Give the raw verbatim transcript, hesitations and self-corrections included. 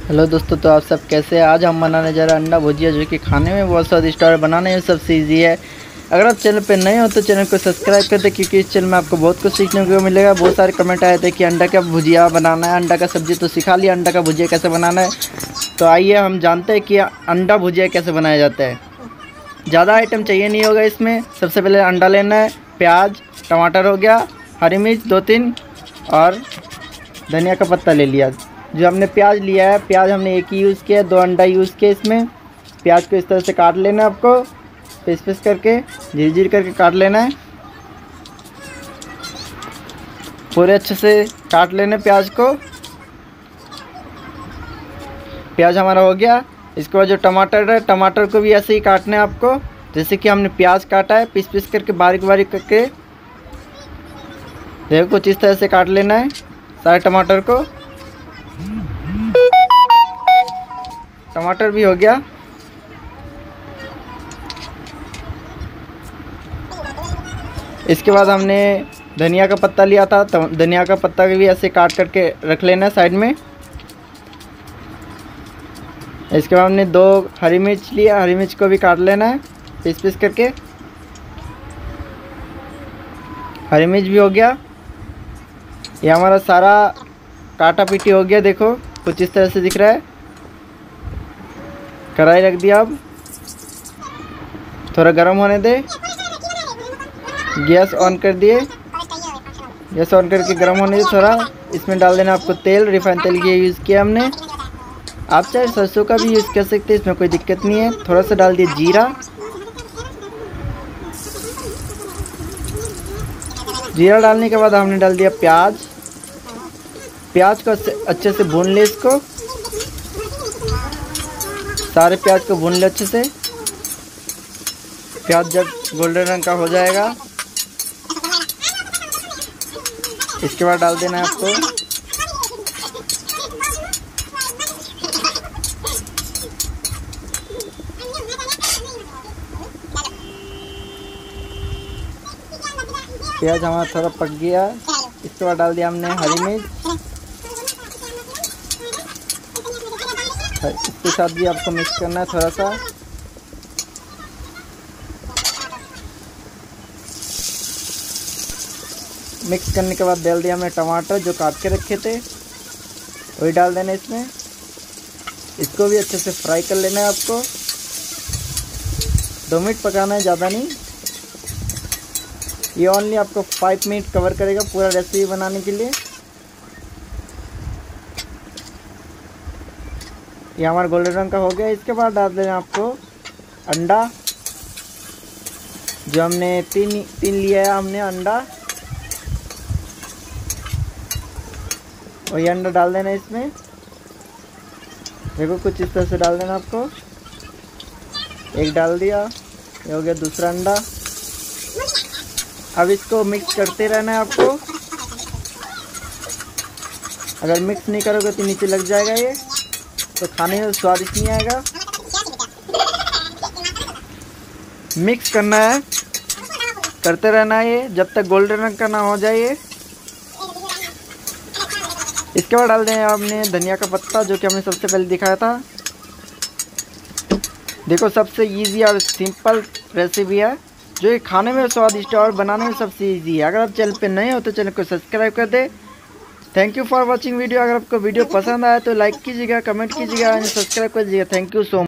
Hello दोस्तों, तो आप सब कैसे हैं। आज हम बनाने जा रहे हैं अंडा भुजिया, जो कि खाने में बहुत स्वादिष्ट और बनाने में सबसे इजी है। अगर आप चैनल पर नए हो तो चैनल को सब्सक्राइब कर दें, क्योंकि इस चैनल में आपको बहुत कुछ सीखने को मिलेगा। बहुत सारे कमेंट आए थे कि अंडा का भुजिया बनाना है, अंडा का सब्जी, तो सिखा लिया अंडा का भुजिया कैसे बनाना है। तो आइए हम जानते हैं कि अंडा भुजिया कैसे बनाया जाता है। ज़्यादा आइटम चाहिए नहीं होगा इसमें। सबसे पहले अंडा लेना है, प्याज, टमाटर हो गया, हरी मिर्च दो तीन और धनिया का पत्ता ले लिया। जो हमने प्याज लिया है, प्याज हमने एक ही यूज़ किया, दो अंडा यूज़ किया इसमें। प्याज को इस तरह से काट लेना है, आपको पीस पीस करके झीर झीर करके काट लेना है। पूरे अच्छे से काट लेना प्याज को। प्याज हमारा हो गया। इसके बाद जो टमाटर है, टमाटर को भी ऐसे ही काटना है आपको, जैसे कि हमने प्याज काटा है, पीस पीस करके बारीक बारीक करके। देखो कुछ इस तरह से काट लेना है सारे टमाटर को। टमाटर भी हो गया। इसके बाद हमने धनिया का पत्ता लिया था, तो धनिया का पत्ता भी ऐसे काट करके रख लेना है साइड में। इसके बाद हमने दो हरी मिर्च लिया, हरी मिर्च को भी काट लेना है पीस पीस करके। हरी मिर्च भी हो गया। ये हमारा सारा काटा पीटी हो गया। देखो कुछ इस तरह से दिख रहा है। कढ़ाई रख दिया, अब थोड़ा गर्म होने दे। गैस ऑन कर दिए। गैस ऑन करके गर्म होने दे थोड़ा। इसमें डाल देना आपको तेल, रिफाइंड तेल की यूज़ किया हमने। आप चाहे सरसों का भी यूज़ कर सकते हैं, इसमें कोई दिक्कत नहीं है। थोड़ा सा डाल दिए जीरा। जीरा डालने के बाद हमने डाल दिया प्याज। प्याज को अच्छे से भून ले इसको। सारे प्याज को भून ले अच्छे से। प्याज जब गोल्डन रंग का हो जाएगा, इसके बाद डाल देना है आपको प्याज हमारा थोड़ा पक गया। इसके बाद डाल दिया हमने हरी मिर्च। इसके साथ भी आपको मिक्स करना है थोड़ा सा। मिक्स करने के बाद डाल दिया हमने टमाटर जो काट के रखे थे, वही डाल देना इसमें। इसको भी अच्छे से फ्राई कर लेना है आपको। दो मिनट पकाना है, ज़्यादा नहीं। ये ओनली आपको फाइव मिनट कवर करेगा पूरा रेसिपी बनाने के लिए। ये हमारा गोल्डन रंग का हो गया। इसके बाद डाल देना आपको अंडा, जो हमने तीन तीन लिया है हमने अंडा। और ये अंडा डाल देना इसमें। देखो कुछ इस तरह से डाल देना आपको। एक डाल दिया, ये हो गया दूसरा अंडा। अब इसको मिक्स करते रहना है आपको। अगर मिक्स नहीं करोगे तो नीचे लग जाएगा ये, तो खाने में स्वादिष्ट नहीं आएगा। मिक्स करना है, करते रहना है ये जब तक गोल्डन रंग का ना हो जाए ये। इसके बाद डाल दें आपने धनिया का पत्ता, जो कि हमने सबसे पहले दिखाया था। देखो सबसे इजी और सिंपल रेसिपी है, जो ये खाने में स्वादिष्ट है और बनाने में सबसे इजी है। अगर आप चैनल पे नए हो तो चैनल को सब्सक्राइब कर दे। Thank you for watching video. अगर आपको वीडियो पसंद आया तो लाइक कीजिएगा, कमेंट कीजिएगा, सब्सक्राइब कीजिएगा। Thank you so much.